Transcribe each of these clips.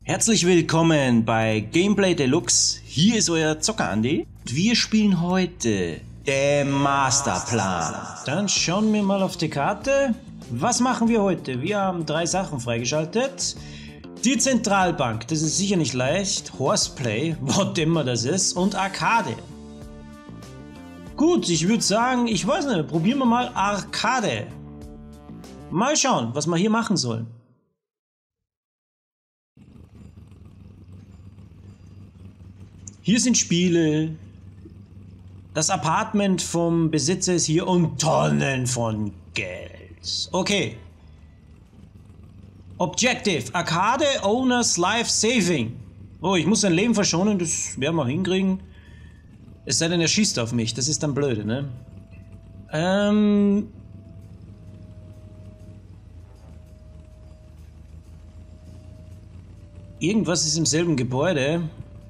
Herzlich willkommen bei Gameplay Deluxe. Hier ist euer Zocker Andi. Wir spielen heute den Masterplan. Dann schauen wir mal auf die Karte. Was machen wir heute? Wir haben 3 Sachen freigeschaltet. Die Zentralbank, das ist sicher nicht leicht. Horseplay, was immer das ist. Und Arcade. Gut, ich würde sagen, ich weiß nicht, probieren wir mal Arcade. Mal schauen, was wir hier machen sollen. Hier sind Spiele, das Apartment vom Besitzer ist hier und Tonnen von Geld. Okay. Objective, Arcade Owners Life Saving. Oh, ich muss sein Leben verschonen, das werden wir hinkriegen. Es sei denn, er schießt auf mich, das ist dann blöde, ne? Irgendwas ist im selben Gebäude.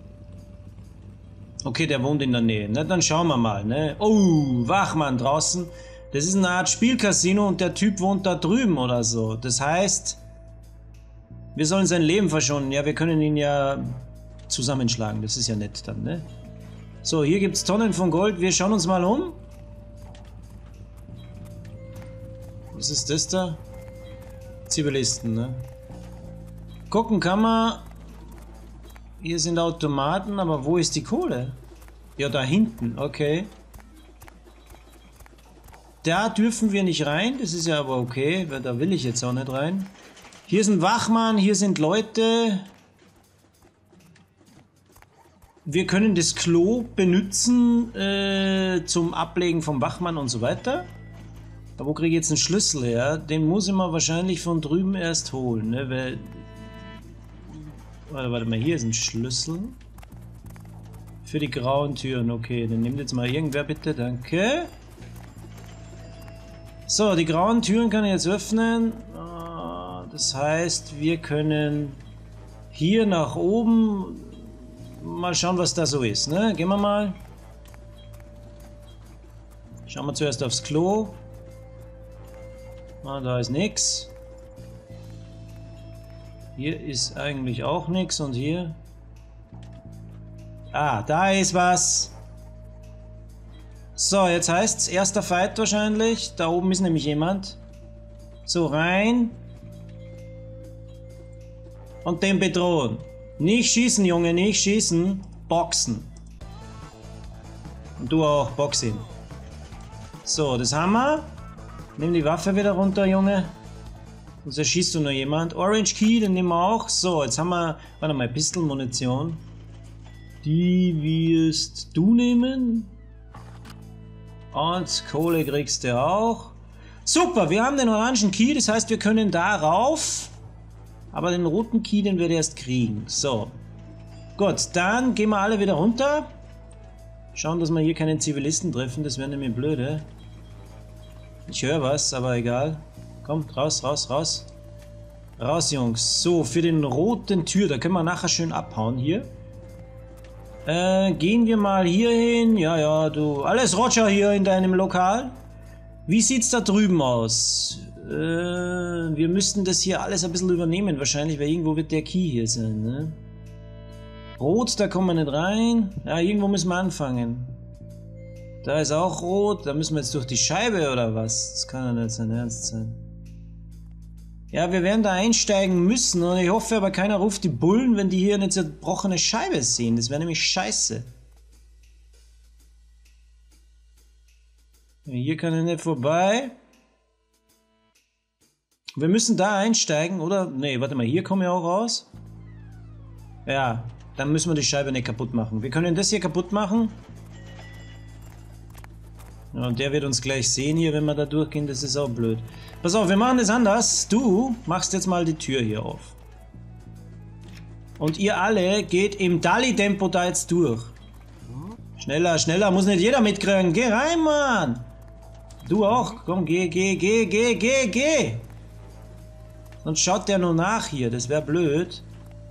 Okay, der wohnt in der Nähe. Na, dann schauen wir mal, ne? Oh, Wachmann draußen. Das ist eine Art Spielcasino und der Typ wohnt da drüben oder so. Das heißt, wir sollen sein Leben verschonen. Ja, wir können ihn ja zusammenschlagen. Das ist ja nett dann, ne? So, hier gibt es Tonnen von Gold. Wir schauen uns mal um. Was ist das da? Zivilisten, ne? Gucken kann man. Hier sind Automaten, aber wo ist die Kohle? Ja, da hinten, okay. Da dürfen wir nicht rein, das ist ja aber okay, weil da will ich jetzt auch nicht rein. Hier ist ein Wachmann, hier sind Leute. Wir können das Klo benutzen zum Ablegen vom Wachmann und so weiter. Aber wo kriege ich jetzt einen Schlüssel her? Den muss ich mal wahrscheinlich von drüben erst holen, ne? Weil warte mal, hier ist ein Schlüssel. Für die grauen Türen, okay. Dann nimmt jetzt mal irgendwer bitte, danke. So, die grauen Türen kann ich jetzt öffnen. Das heißt, wir können hier nach oben mal schauen, was da so ist, ne? Gehen wir mal. Schauen wir zuerst aufs Klo. Da ist nichts. Hier ist eigentlich auch nichts und hier... Ah, da ist was. So, jetzt heißt es erster Fight wahrscheinlich. Da oben ist nämlich jemand. So, rein. Und den bedrohen. Nicht schießen, Junge, nicht schießen. Boxen. Und du auch, boxen. So, das haben wir. Nimm die Waffe wieder runter, Junge. Und da schießt du noch jemand. Orange Key, den nehmen wir auch. So, jetzt haben wir, warte mal, Pistolmunition. Die wirst du nehmen. Und Kohle kriegst du auch. Super, wir haben den orangen Key, das heißt, wir können da rauf. Aber den roten Key, den wir erst kriegen. So. Gut, dann gehen wir alle wieder runter. Schauen, dass wir hier keinen Zivilisten treffen, das wäre nämlich blöde. Ich höre was, aber egal. Kommt, raus, raus, raus. Raus, Jungs. So, für den roten Tür, da können wir nachher schön abhauen hier. Gehen wir mal hier hin. Ja, ja, du. Alles Roger hier in deinem Lokal. Wie sieht's da drüben aus? Wir müssten das hier alles ein bisschen übernehmen, wahrscheinlich, weil irgendwo wird der Key hier sein, ne? Rot, da kommen wir nicht rein. Ja, irgendwo müssen wir anfangen. Da ist auch rot. Da müssen wir jetzt durch die Scheibe oder was? Das kann ja nicht sein Ernst sein. Ja, wir werden da einsteigen müssen und ich hoffe aber keiner ruft die Bullen, wenn die hier eine zerbrochene Scheibe sehen. Das wäre nämlich scheiße. Hier kann ich nicht vorbei. Wir müssen da einsteigen, oder? Nee, warte mal, hier kommen wir auch raus. Ja, dann müssen wir die Scheibe nicht kaputt machen. Wir können das hier kaputt machen. Ja, und der wird uns gleich sehen hier, wenn wir da durchgehen, das ist auch blöd. Pass auf, wir machen das anders. Du machst jetzt mal die Tür hier auf. Und ihr alle geht im Dali-Tempo da jetzt durch. Schneller, schneller, muss nicht jeder mitkriegen. Geh rein, Mann! Du auch, komm, geh, geh, geh, geh, geh, geh! Sonst schaut der nur nach hier, das wäre blöd.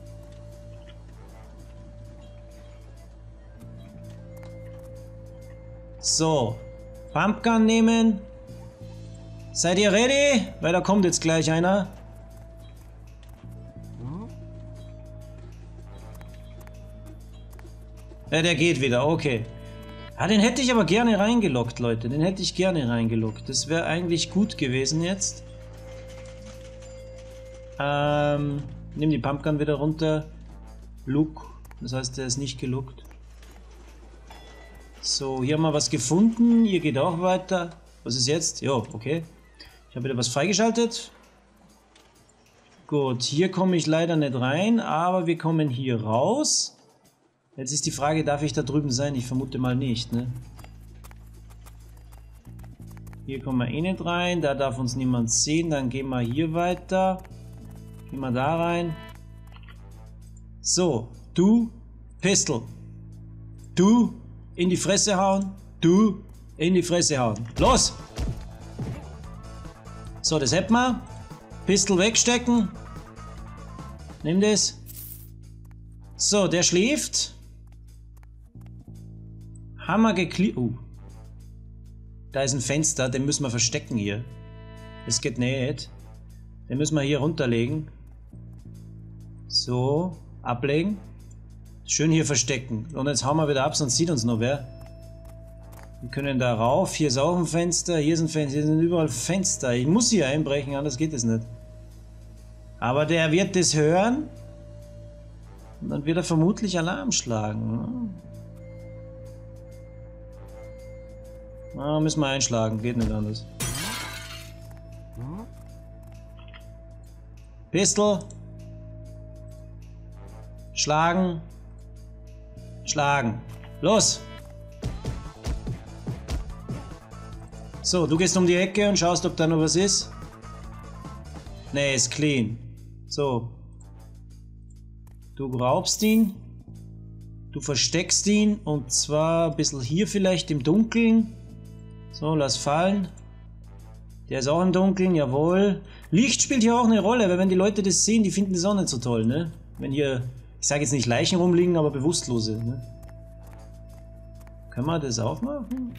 So. Pumpgun nehmen. Seid ihr ready? Weil da kommt jetzt gleich einer. Der geht wieder, okay. Ah, den hätte ich aber gerne reingelockt, Leute. Den hätte ich gerne reingelockt. Das wäre eigentlich gut gewesen jetzt. Nimm die Pumpgun wieder runter. Look. Das heißt, der ist nicht gelockt. So, hier haben wir was gefunden. Ihr geht auch weiter. Was ist jetzt? Jo, okay. Ich habe wieder was freigeschaltet. Gut, hier komme ich leider nicht rein, aber wir kommen hier raus. Jetzt ist die Frage, darf ich da drüben sein? Ich vermute mal nicht, ne? Hier kommen wir eh nicht rein, da darf uns niemand sehen. Dann gehen wir hier weiter. Gehen wir da rein. So, du, Pistol. Du, in die Fresse hauen. Du, in die Fresse hauen. Los! So, das hätten wir. Pistol wegstecken. Nimm das. So, der schläft. Hammer geklebt. Da ist ein Fenster, den müssen wir verstecken hier. Das geht nicht. Den müssen wir hier runterlegen. So, ablegen. Schön hier verstecken. Und jetzt hauen wir wieder ab, sonst sieht uns noch wer. Wir können da rauf. Hier ist auch ein Fenster. Hier ist ein Fenster. Hier sind überall Fenster. Ich muss hier einbrechen, anders geht es nicht. Aber der wird das hören. Und dann wird er vermutlich Alarm schlagen. Na, müssen wir einschlagen. Geht nicht anders. Pistol. Schlagen. Schlagen. Los! So, du gehst um die Ecke und schaust, ob da noch was ist. Nee, ist clean. So. Du raubst ihn. Du versteckst ihn. Und zwar ein bisschen hier vielleicht im Dunkeln. So, lass fallen. Der ist auch im Dunkeln, jawohl. Licht spielt hier auch eine Rolle, weil wenn die Leute das sehen, die finden das auch nicht so toll, ne? Wenn hier, ich sage jetzt nicht Leichen rumliegen, aber Bewusstlose, ne? Können wir das aufmachen?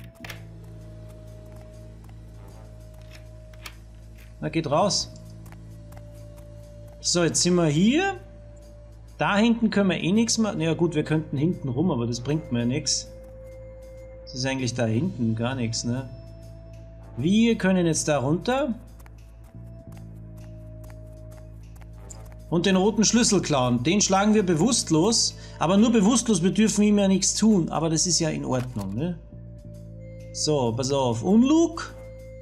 Na, geht raus. So, jetzt sind wir hier. Da hinten können wir eh nichts machen. Ja gut, wir könnten hinten rum, aber das bringt mir ja nichts. Das ist eigentlich da hinten gar nichts, ne? Wir können jetzt da runter. Und den roten Schlüssel klauen. Den schlagen wir bewusstlos. Aber nur bewusstlos, wir dürfen ihm ja nichts tun. Aber das ist ja in Ordnung, ne? So, pass auf. Unlug.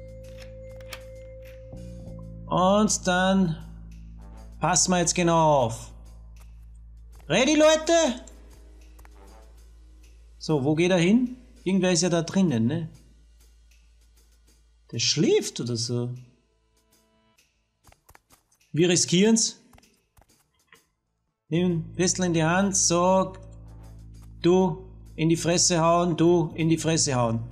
Und dann passen wir jetzt genau auf. Ready, Leute? So, wo geht er hin? Irgendwer ist ja da drinnen, ne? Der schläft oder so. Wir riskieren's. Nimm Pistol in die Hand, so. Du in die Fresse hauen, du in die Fresse hauen.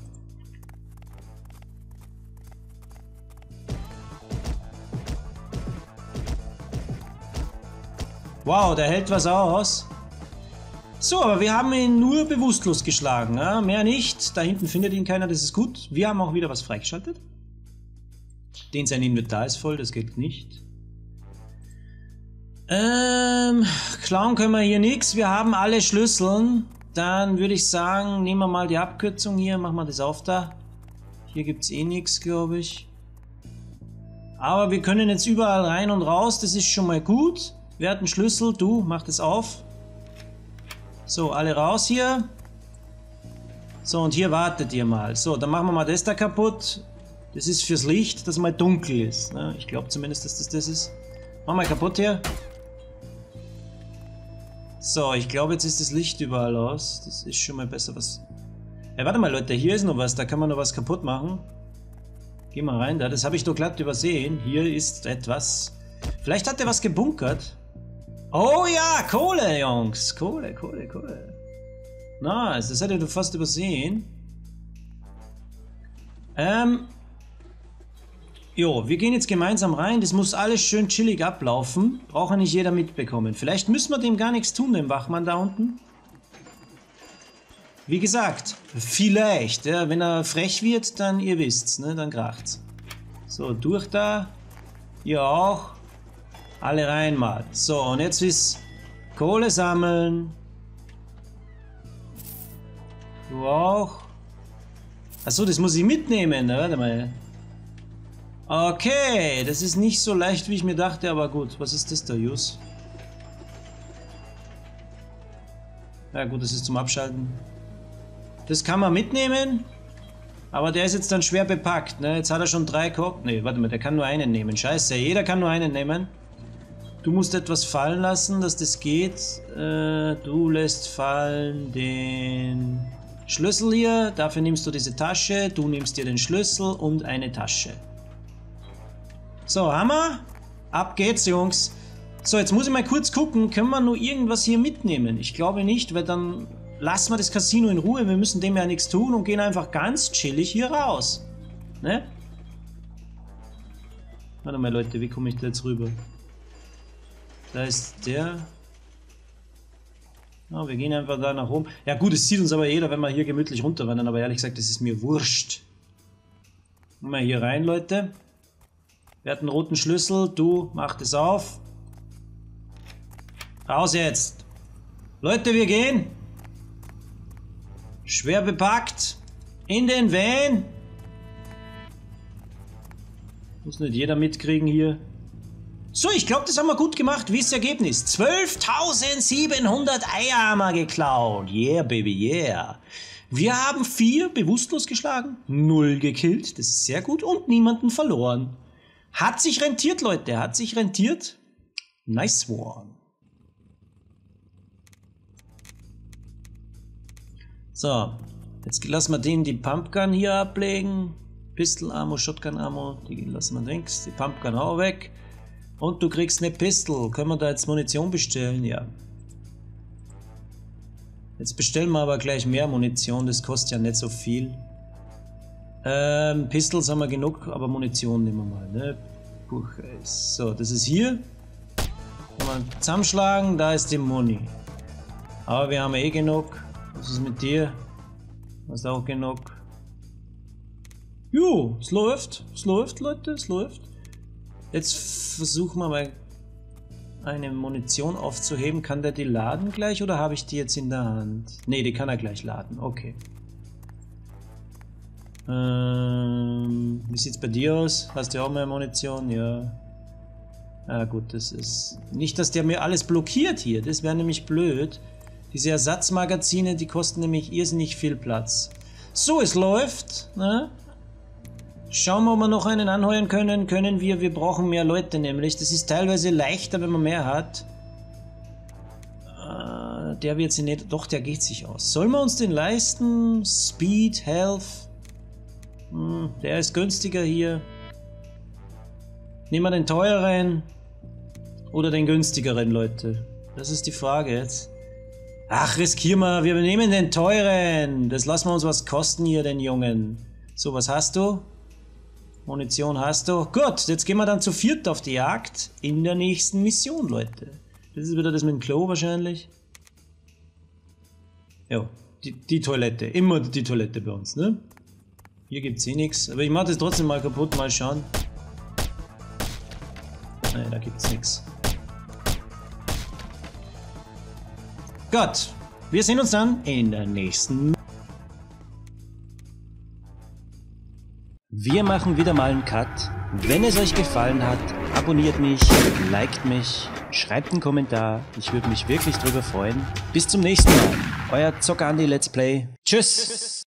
Wow, der hält was aus. So, aber wir haben ihn nur bewusstlos geschlagen. Ja? Mehr nicht. Da hinten findet ihn keiner, das ist gut. Wir haben auch wieder was freigeschaltet. Den sein Inventar ist voll, das geht nicht. Klauen können wir hier nichts. Wir haben alle Schlüssel. Dann würde ich sagen, nehmen wir mal die Abkürzung hier. Machen wir das auf da. Hier gibt es eh nichts, glaube ich. Aber wir können jetzt überall rein und raus. Das ist schon mal gut. Wer hat einen Schlüssel? Du, mach das auf. So, alle raus hier. So, und hier wartet ihr mal. So, dann machen wir mal das da kaputt. Das ist fürs Licht, dass mal dunkel ist. Ne? Ich glaube zumindest, dass das ist. Mach mal kaputt hier. So, ich glaube, jetzt ist das Licht überall aus. Das ist schon mal besser was. Ja, warte mal, Leute, hier ist noch was. Da kann man noch was kaputt machen. Geh mal rein da. Das habe ich doch glatt übersehen. Hier ist etwas. Vielleicht hat der was gebunkert. Oh ja, Kohle, Jungs. Kohle, Kohle, Kohle. Nice, das hätte ich doch fast übersehen. Jo, wir gehen jetzt gemeinsam rein. Das muss alles schön chillig ablaufen. Braucht ja nicht jeder mitbekommen. Vielleicht müssen wir dem gar nichts tun, dem Wachmann da unten. Wie gesagt, vielleicht. Ja, wenn er frech wird, dann ihr wisst's, ne, dann kracht's. So, durch da. Ihr auch. Alle rein mal. So, und jetzt ist Kohle sammeln. Du auch. Achso, das muss ich mitnehmen. Na, warte mal. Okay, das ist nicht so leicht, wie ich mir dachte, aber gut. Was ist das da, Jus? Ja gut, das ist zum Abschalten. Das kann man mitnehmen, aber der ist jetzt dann schwer bepackt, ne? Jetzt hat er schon 3 Korb. Ne, warte mal, der kann nur einen nehmen. Scheiße, jeder kann nur einen nehmen. Du musst etwas fallen lassen, dass das geht. Du lässt fallen den Schlüssel hier. Dafür nimmst du diese Tasche. Du nimmst dir den Schlüssel und eine Tasche. So, Hammer. Ab geht's, Jungs. So, jetzt muss ich mal kurz gucken. Können wir nur irgendwas hier mitnehmen? Ich glaube nicht, weil dann lassen wir das Casino in Ruhe. Wir müssen dem ja nichts tun und gehen einfach ganz chillig hier raus. Ne? Warte mal, Leute, wie komme ich da jetzt rüber? Da ist der. Ja, wir gehen einfach da nach oben. Ja gut, es sieht uns aber jeder, wenn wir hier gemütlich runterwandern, aber ehrlich gesagt, das ist mir wurscht. Gehen wir hier rein, Leute. Wer hat einen roten Schlüssel? Du, mach das auf. Raus jetzt. Leute, wir gehen. Schwer bepackt. In den Van. Muss nicht jeder mitkriegen hier. So, ich glaube, das haben wir gut gemacht. Wie ist das Ergebnis? 12.700 Eier haben wir geklaut. Yeah, baby, yeah. Wir haben 4 bewusstlos geschlagen, 0 gekillt. Das ist sehr gut und niemanden verloren. Hat sich rentiert, Leute. Hat sich rentiert. Nice one. So, jetzt lassen wir den die Pumpgun hier ablegen. Pistol Ammo, Shotgun Ammo, die lassen wir links. Die Pumpgun auch weg. Und du kriegst eine Pistol. Können wir da jetzt Munition bestellen? Ja. Jetzt bestellen wir aber gleich mehr Munition. Das kostet ja nicht so viel. Pistols haben wir genug, aber Munition nehmen wir mal. Ne? So, das ist hier. Kann man zusammenschlagen. Da ist die Muni. Aber wir haben eh genug. Was ist mit dir? Du hast auch genug. Jo, es läuft. Es läuft, Leute. Es läuft. Jetzt versuchen wir mal eine Munition aufzuheben. Kann der die laden gleich oder habe ich die jetzt in der Hand? Ne, die kann er gleich laden. Okay. Wie sieht es bei dir aus? Hast du auch mehr Munition? Ja. Ah gut, das ist... Nicht, dass der mir alles blockiert hier. Das wäre nämlich blöd. Diese Ersatzmagazine, die kosten nämlich irrsinnig viel Platz. So, es läuft. Ne? Schauen wir, ob wir noch einen anheuern können. Wir brauchen mehr Leute nämlich. Das ist teilweise leichter, wenn man mehr hat. Der wird sich nicht... Doch, der geht sich aus. Sollen wir uns den leisten? Speed, Health. Der ist günstiger hier. Nehmen wir den teureren oder den günstigeren, Leute? Das ist die Frage jetzt. Ach, riskieren wir. Wir nehmen den teuren. Das lassen wir uns was kosten hier, den Jungen. So, was hast du? Munition hast du. Gut, jetzt gehen wir dann zu 4 auf die Jagd in der nächsten Mission, Leute. Das ist wieder das mit dem Klo wahrscheinlich. Ja, die Toilette. Immer die Toilette bei uns, ne? Hier gibt's eh nichts. Aber ich mache das trotzdem mal kaputt, mal schauen. Ne, da gibt's nichts. Gut, wir sehen uns dann in der nächsten. Wir machen wieder mal einen Cut. Wenn es euch gefallen hat, abonniert mich, liked mich, schreibt einen Kommentar. Ich würde mich wirklich drüber freuen. Bis zum nächsten Mal. Euer Zocker Andi Let's Play. Tschüss.